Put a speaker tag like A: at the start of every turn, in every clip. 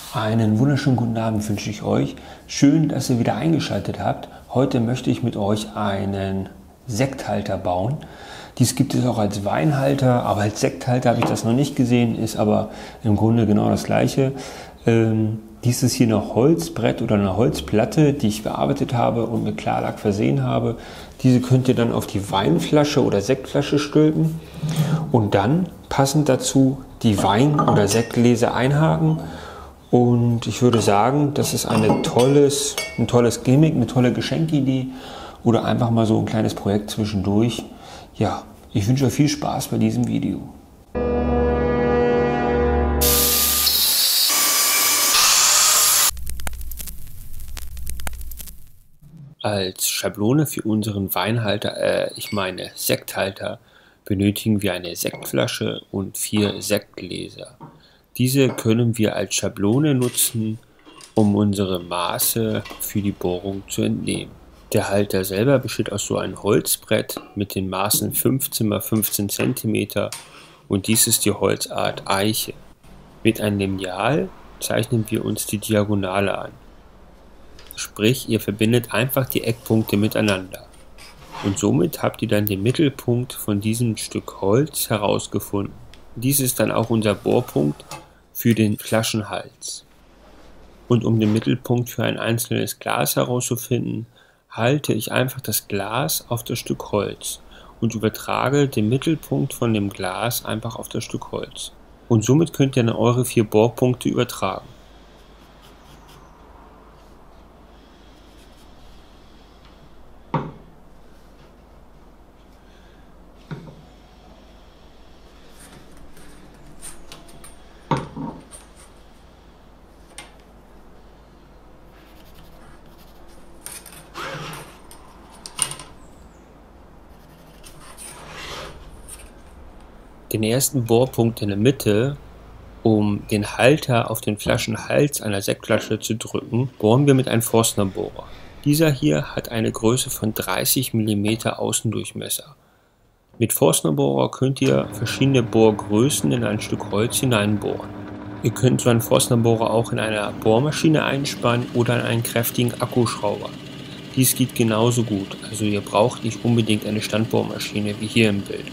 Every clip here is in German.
A: Einen wunderschönen guten Abend wünsche ich euch. Schön, dass ihr wieder eingeschaltet habt. Heute möchte ich mit euch einen Sekthalter bauen. Dies gibt es auch als Weinhalter, aber als Sekthalter habe ich das noch nicht gesehen, ist aber im Grunde genau das gleiche. Dies ist hier ein Holzbrett oder eine Holzplatte, die ich bearbeitet habe und mit Klarlack versehen habe. Diese könnt ihr dann auf die Weinflasche oder Sektflasche stülpen und dann passend dazu die Wein- oder Sektgläser einhaken. Und ich würde sagen, das ist ein tolles Gimmick, eine tolle Geschenkidee oder einfach mal so ein kleines Projekt zwischendurch. Ja, ich wünsche euch viel Spaß bei diesem Video. Als Schablone für unseren Weinhalter, Sekthalter, benötigen wir eine Sektflasche und 4 Sektgläser. Diese können wir als Schablone nutzen, um unsere Maße für die Bohrung zu entnehmen. Der Halter selber besteht aus so einem Holzbrett mit den Maßen 15 x 15 cm und dies ist die Holzart Eiche. Mit einem Lineal zeichnen wir uns die Diagonale an. Sprich, ihr verbindet einfach die Eckpunkte miteinander. Und somit habt ihr dann den Mittelpunkt von diesem Stück Holz herausgefunden. Dies ist dann auch unser Bohrpunkt für den Flaschenhals. Und um den Mittelpunkt für ein einzelnes Glas herauszufinden, halte ich einfach das Glas auf das Stück Holz und übertrage den Mittelpunkt von dem Glas einfach auf das Stück Holz. Und somit könnt ihr dann eure 4 Bohrpunkte übertragen. Den ersten Bohrpunkt in der Mitte, um den Halter auf den Flaschenhals einer Sektflasche zu drücken, bohren wir mit einem Forstner-Bohrer. Dieser hier hat eine Größe von 30 mm Außendurchmesser. Mit Forstner-Bohrer könnt ihr verschiedene Bohrgrößen in ein Stück Holz hineinbohren. Ihr könnt so einen Forstner-Bohrer auch in einer Bohrmaschine einspannen oder in einen kräftigen Akkuschrauber. Dies geht genauso gut, also ihr braucht nicht unbedingt eine Standbohrmaschine wie hier im Bild.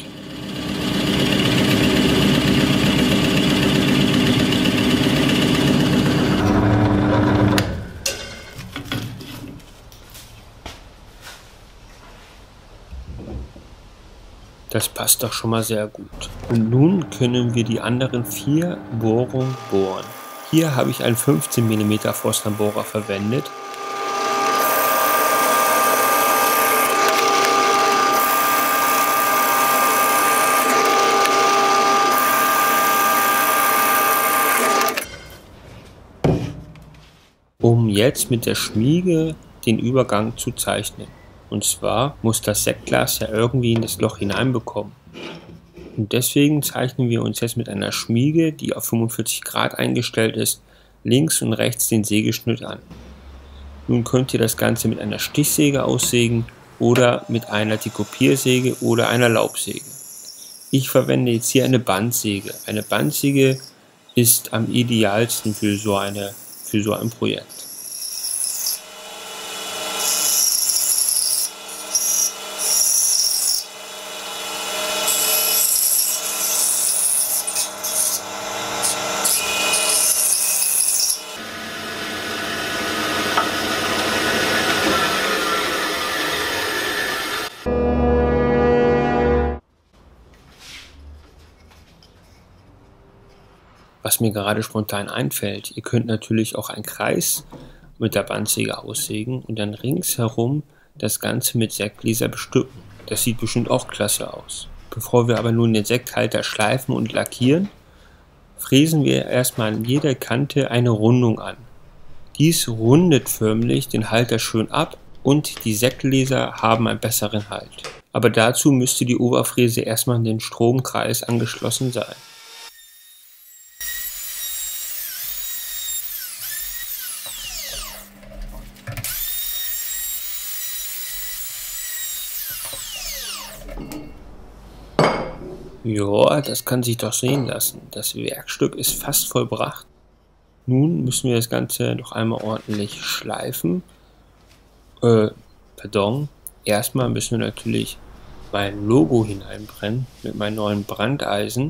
A: Das passt doch schon mal sehr gut. Und nun können wir die anderen 4 Bohrungen bohren. Hier habe ich einen 15 mm Forstner Bohrer verwendet. Um jetzt mit der Schmiege den Übergang zu zeichnen. Und zwar muss das Sektglas ja irgendwie in das Loch hineinbekommen. Und deswegen zeichnen wir uns jetzt mit einer Schmiege, die auf 45 Grad eingestellt ist, links und rechts den Sägeschnitt an. Nun könnt ihr das Ganze mit einer Stichsäge aussägen oder mit einer Dekopiersäge oder einer Laubsäge. Ich verwende jetzt hier eine Bandsäge. Eine Bandsäge ist am idealsten für so ein Projekt. Was mir gerade spontan einfällt, ihr könnt natürlich auch einen Kreis mit der Bandsäge aussägen und dann ringsherum das Ganze mit Sektgläser bestücken. Das sieht bestimmt auch klasse aus. Bevor wir aber nun den Sekthalter schleifen und lackieren, fräsen wir erstmal an jeder Kante eine Rundung an. Dies rundet förmlich den Halter schön ab und die Sektgläser haben einen besseren Halt. Aber dazu müsste die Oberfräse erstmal an den Stromkreis angeschlossen sein. Ja, das kann sich doch sehen lassen. Das Werkstück ist fast vollbracht. Nun müssen wir das Ganze noch einmal ordentlich schleifen. Erstmal müssen wir natürlich mein Logo hineinbrennen mit meinem neuen Brandeisen.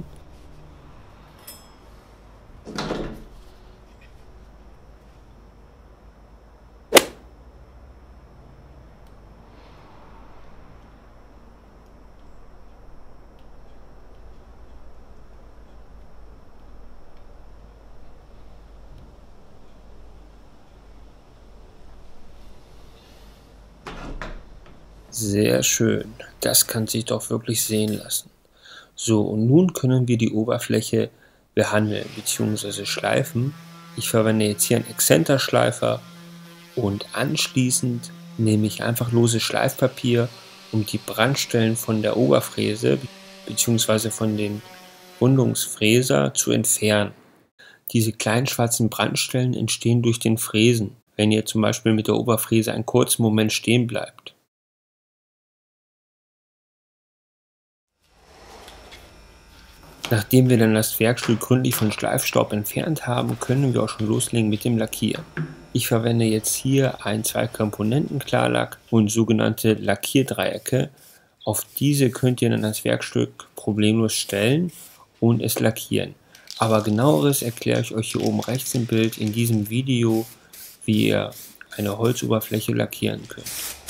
A: Sehr schön, das kann sich doch wirklich sehen lassen. So, und nun können wir die Oberfläche behandeln bzw. schleifen. Ich verwende jetzt hier einen Exzenterschleifer und anschließend nehme ich einfach loses Schleifpapier, um die Brandstellen von der Oberfräse bzw. von den Rundungsfräser zu entfernen. Diese kleinen schwarzen Brandstellen entstehen durch den Fräsen, wenn ihr zum Beispiel mit der Oberfräse einen kurzen Moment stehen bleibt. Nachdem wir dann das Werkstück gründlich von Schleifstaub entfernt haben, können wir auch schon loslegen mit dem Lackieren. Ich verwende jetzt hier einen 2-Komponenten-Klarlack und sogenannte Lackierdreiecke. Auf diese könnt ihr dann das Werkstück problemlos stellen und es lackieren. Aber genaueres erkläre ich euch hier oben rechts im Bild in diesem Video, wie ihr eine Holzoberfläche lackieren könnt.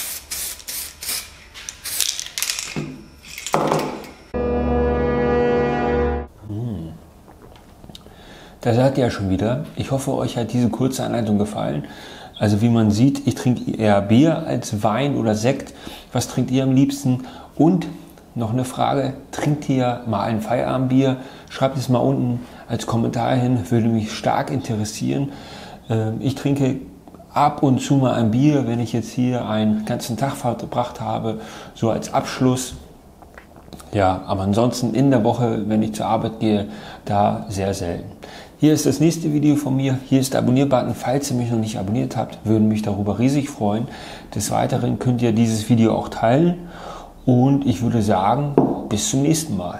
A: Da seid ihr ja schon wieder. Ich hoffe, euch hat diese kurze Anleitung gefallen. Also wie man sieht, ich trinke eher Bier als Wein oder Sekt. Was trinkt ihr am liebsten? Und noch eine Frage, trinkt ihr mal ein Feierabendbier? Schreibt es mal unten als Kommentar hin, würde mich stark interessieren. Ich trinke ab und zu mal ein Bier, wenn ich jetzt hier einen ganzen Tag verbracht habe, so als Abschluss. Ja, aber ansonsten in der Woche, wenn ich zur Arbeit gehe, da sehr selten. Hier ist das nächste Video von mir. Hier ist der Abonnier-Button. Falls ihr mich noch nicht abonniert habt, würden mich darüber riesig freuen. Des Weiteren könnt ihr dieses Video auch teilen. Und ich würde sagen, bis zum nächsten Mal.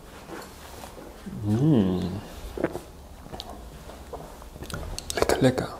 A: Lecker, lecker.